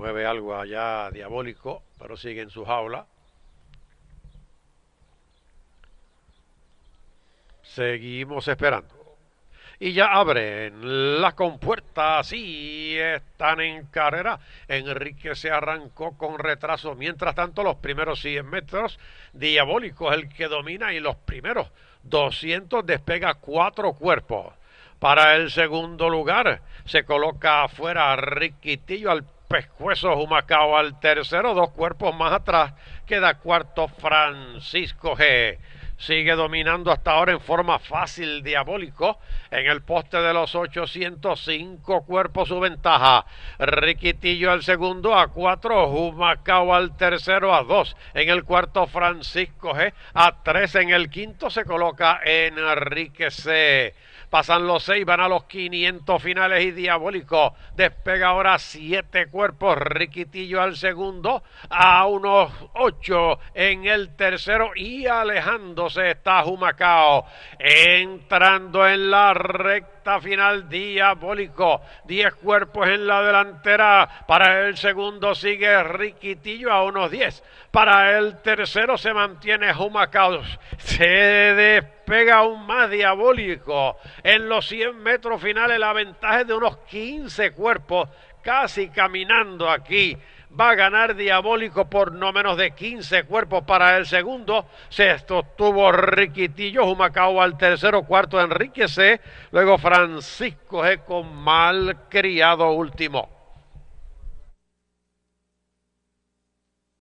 Mueve algo allá diabólico, pero sigue en su jaula. Seguimos esperando. Y ya abren la compuerta, sí, están en carrera. Enrique se arrancó con retraso. Mientras tanto, los primeros 100 metros, Diabólico es el que domina y los primeros 200 despega 4 cuerpos. Para el segundo lugar se coloca afuera Riquitillo al pescuezo, Humacao al tercero, 2 cuerpos más atrás queda cuarto Francisco G. Sigue dominando hasta ahora en forma fácil Diabólico. En el poste de los 805 cuerpos su ventaja. Riquitillo al segundo a 4. Humacao al tercero a 2. En el cuarto Francisco G. A 3. En el quinto se coloca Enrique C. Pasan los 6, van a los 500 finales y Diabólico despega ahora 7 cuerpos. Riquitillo al segundo, a unos 8 en el tercero y alejándose está Humacao. Entrando en la recta final Diabólico, 10 cuerpos en la delantera. Para el segundo sigue Riquitillo a unos 10. Para el tercero se mantiene Humacao. Se despega aún más Diabólico. En los 100 metros finales la ventaja es de unos 15 cuerpos, casi caminando aquí. Va a ganar Diabólico por no menos de 15 cuerpos. Para el segundo se sostuvo Riquitillo, Humacao al tercero, cuarto Enrique C. Luego Francisco G. con Malcriado último.